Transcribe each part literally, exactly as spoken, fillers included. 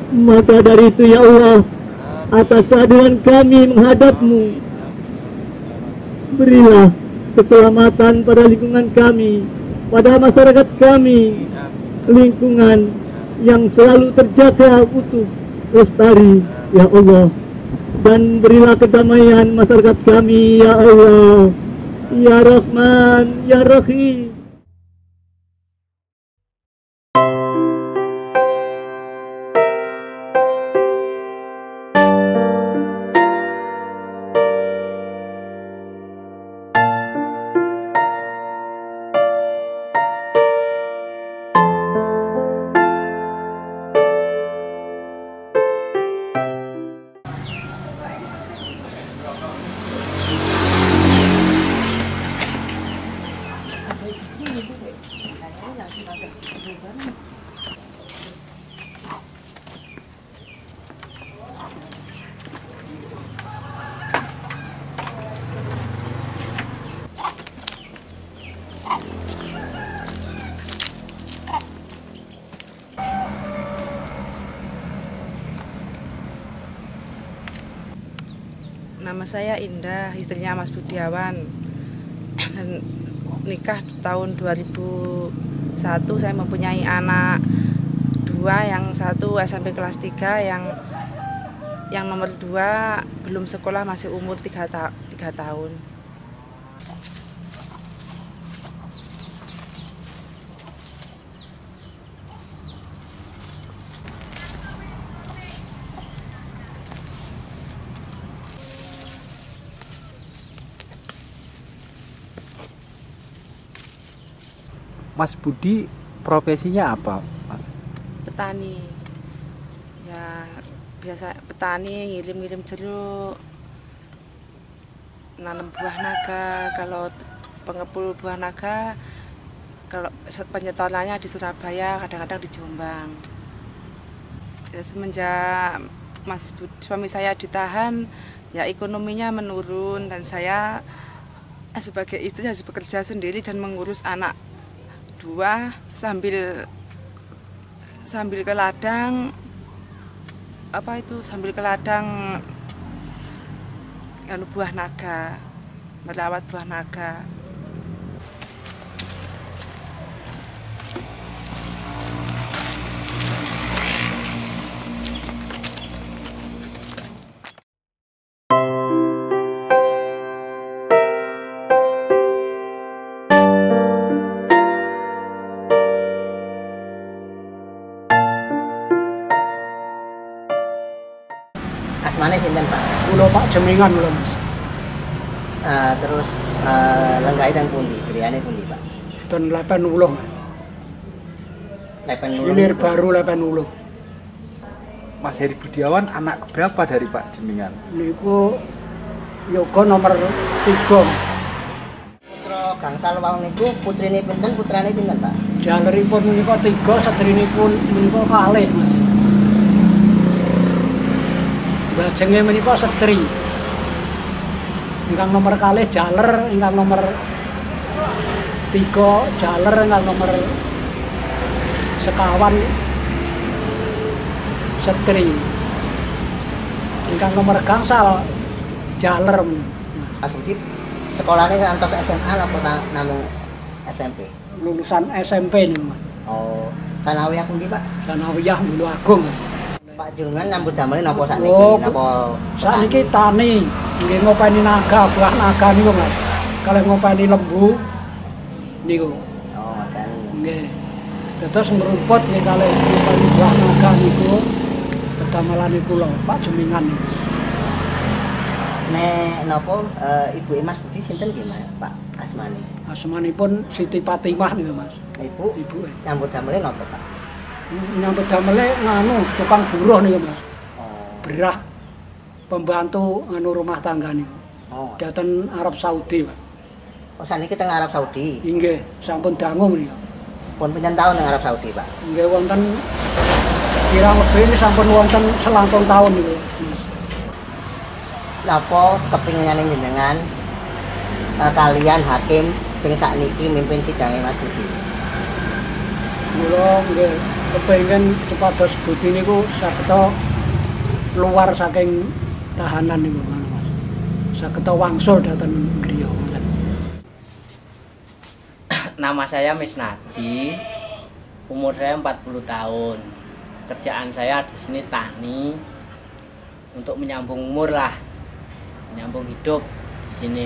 Maka dari itu ya Allah, atas keadilan kami menghadap-Mu, berilah keselamatan pada lingkungan kami, pada masyarakat kami, lingkungan yang selalu terjaga utuh, lestari ya Allah. Dan berilah kedamaian masyarakat kami ya Allah, ya Rahman, ya Rahim. Nama saya Indah, istrinya Mas Budiawan. Dan nikah tahun dua ribu satu, saya mempunyai anak dua, yang satu S M P kelas tiga, yang yang nomor dua belum sekolah, masih umur tiga tahun. Mas Budi profesinya apa? Petani. Ya, biasa petani, ngirim-ngirim jeruk, nanam buah naga. Kalau pengepul buah naga, kalau penyetorannya di Surabaya, kadang-kadang di Jombang. Ya, semenjak Mas Budi, suami saya ditahan, ya ekonominya menurun, dan saya sebagai istri harus bekerja sendiri dan mengurus anak dua sambil sambil ke ladang, apa itu sambil ke ladang anu buah naga, merawat buah naga. Asmane sinten Pak? Kula Pak Jemingan kula Mas. Uh, terus uh, lenggahe teng pundi? Griyane pundi Pak? Ten delapan puluh. delapan puluh. Hilir baru delapan puluh. Mas Heri Budiawan anak keberapa dari Pak Jemingan? Niku yoga nomor tiga. Putra gangsal wau niku putrine pinten, putrane pinten Pak? Jaleripun menika tiga, setrinipun menika kalih Mas. Bajenge menika setri. Ingkang nomor kalih jaler, ingkang nomor tiga jaler, ingkang nomor sekawan setri. Ingkang nomor gangsal jaler. Mas Budi sekolahane ngantos S M A apa namung S M P? Lulusan S M P niku Mas. Oh, sanawiyah pundi Pak? Sanawiyah Bulu Agung. Pak Jungan nambut damel napa sakniki? Oh, napa sakniki tani, nggih ngopeni naga, buah naga niku Mas. Kalau ngopeni lembu niku. Oh, tani. Nggih. Terus ngrumput nih kalau ngopeni buah naga niku kedamelane kula, Pak Jemingan. Nek napa uh, ibuke Mas Budi sinten nggih Pak asmane? Asmanipun Siti Fatimah niku Mas. Ibu, Ibu nyambut damel napa Pak? Nyambut damele nganu tukang buruh niku Mas. Oh. Berah pembantu nganu rumah tangga niku. Oh. Dateng Arab Saudi, Pak. Oh, saniki teng Arab Saudi. Inggih, sampun dangung niku. Pun pinten taun teng Arab Saudi, Pak? Nggih wonten kirang lebih ini sampun wonten selangkung tahun niku, Mas. Napa kepinginane jenengan uh, kalian hakim sing sakniki mimpin sidange Mas Budi? Mula nggih kepengin supados Budi niku sageta luar saking tahanan niku Mas. Sageta wangsul dhateng griya ngoten. Nama saya Misnadi, umur saya empat puluh tahun. Kerjaan saya di sini tani untuk menyambung umur lah, menyambung hidup di sini.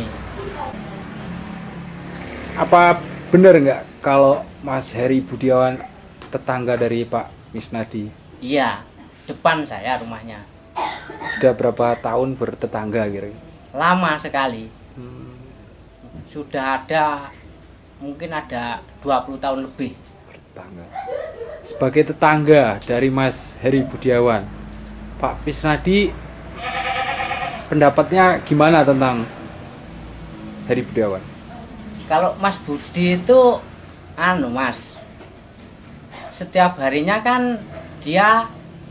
Apa benar nggak kalau Mas Heri Budiawan tetangga dari Pak Misnadi? Iya, depan saya rumahnya. Sudah berapa tahun bertetangga kira-kira? Lama sekali. Hmm. Sudah ada, mungkin ada dua puluh tahun lebih. Tetangga. Sebagai tetangga dari Mas Heri Budiawan, Pak Misnadi pendapatnya gimana tentang Heri Budiawan? Kalau Mas Budi itu anu Mas, setiap harinya kan dia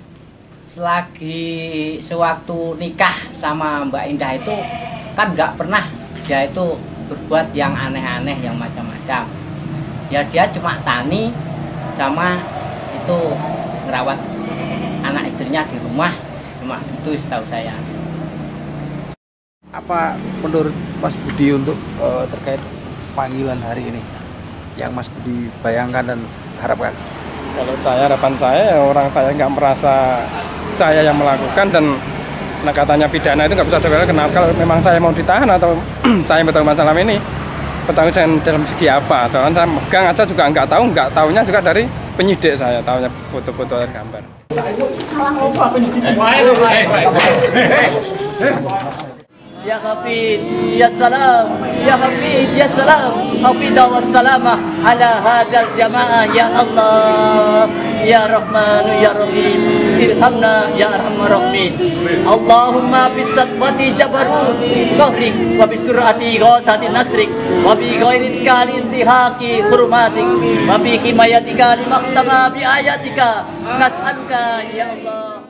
selagi sewaktu nikah sama Mbak Indah itu kan nggak pernah dia itu berbuat yang aneh-aneh, yang macam-macam. Ya dia cuma tani sama itu ngerawat anak istrinya di rumah, cuma itu setahu saya. Apa menurut Mas Budi untuk uh, terkait panggilan hari ini yang Mas Budi bayangkan dan harapkan? Kalau saya, harapan saya ya orang saya nggak merasa saya yang melakukan, dan nah katanya pidana itu nggak bisa terkenal. Kenapa kalau memang saya mau ditahan atau saya betul masalah ini bertanggung dalam segi apa? Soalnya saya megang aja juga nggak tahu, nggak tahunya juga dari penyidik saya, tahunya foto-foto dan gambar. Ya Hafid, ya salam, ya Hafid, ya salam, Hafidah wassalamah ala hadal jamaah, ya Allah, ya Rahman, ya Rahim, irhamna, ya Arhamar Rahimin. Allahumma bisatwati jabarut, qahrik, wa bisurati ghasati nasrik, wa bi ghairitika intihaki hurmatik, wa bi himayatika limaktama bi ayatika, nas'aluka, ya Allah.